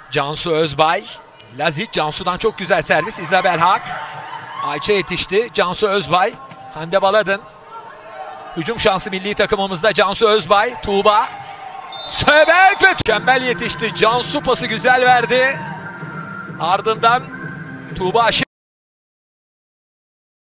Cansu Özbay. Lazic, Cansu'dan çok güzel servis. Isabel Hak. Ayça yetişti. Cansu Özbay. Hande Baladın. Hücum şansı milli takımımızda Cansu Özbay. Tuğba. Söberk ve mükemmel yetişti. Cansu pası güzel verdi. Ardından Tuğba